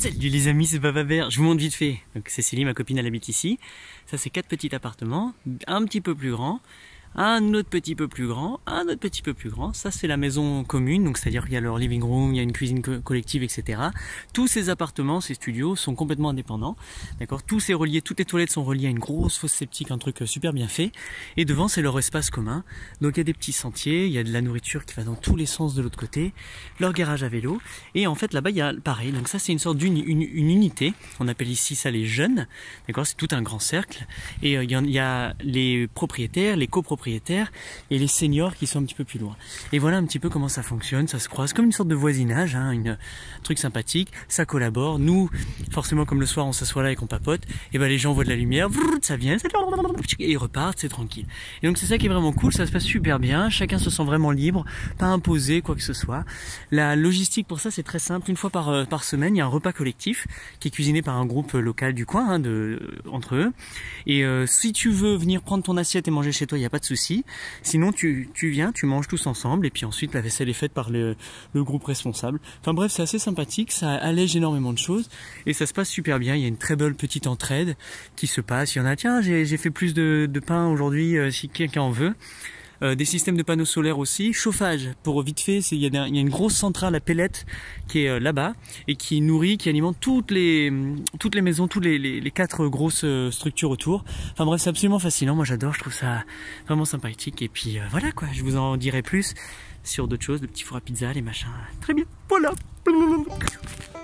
Salut les amis, c'est Papa Bear. Je vous montre vite fait. Donc Cécilie, ma copine, elle habite ici. Ça c'est 4 petits appartements, un petit peu plus grand, un autre petit peu plus grand, un autre petit peu plus grand. Ça c'est la maison commune, donc c'est-à-dire qu'il y a leur living room, il y a une cuisine collective, etc. Tous ces appartements, ces studios sont complètement indépendants. D'accord, tout est relié, toutes les toilettes sont reliées à une grosse fosse septique, un truc super bien fait. Et devant c'est leur espace commun. Donc il y a des petits sentiers, il y a de la nourriture qui va dans tous les sens de l'autre côté, leur garage à vélo. Et en fait là-bas il y a pareil. Donc ça c'est une sorte d'une unité. On appelle ici ça les jeunes. D'accord, c'est tout un grand cercle. Et il y a les propriétaires, les copropriétaires et les seniors qui sont un petit peu plus loin. Et voilà un petit peu comment ça fonctionne, ça se croise comme une sorte de voisinage, hein, un truc sympathique, ça collabore. Nous, forcément comme le soir on s'assoit là et qu'on papote, et ben les gens voient de la lumière, ça vient, et ils repartent, c'est tranquille. Et donc c'est ça qui est vraiment cool, ça se passe super bien, chacun se sent vraiment libre, pas imposé, quoi que ce soit. La logistique pour ça c'est très simple, une fois par semaine il y a un repas collectif qui est cuisiné par un groupe local du coin, hein, entre eux. Et si tu veux venir prendre ton assiette et manger chez toi, il n'y a pas de souci. Sinon tu viens, tu manges tous ensemble et puis ensuite la vaisselle est faite par le groupe responsable. Enfin bref, c'est assez sympathique, ça allège énormément de choses et ça se passe super bien. Il y a une très belle petite entraide qui se passe. Il y en a, tiens, j'ai fait plus de pain aujourd'hui si quelqu'un en veut. Des systèmes de panneaux solaires aussi, chauffage pour vite fait, il y a une grosse centrale à pellets qui est là-bas et qui nourrit, qui alimente toutes les maisons, toutes les 4 grosses structures autour. Enfin bref, c'est absolument fascinant, moi j'adore, je trouve ça vraiment sympathique et puis voilà quoi, je vous en dirai plus sur d'autres choses, le petit four à pizza, les machins, très bien, voilà.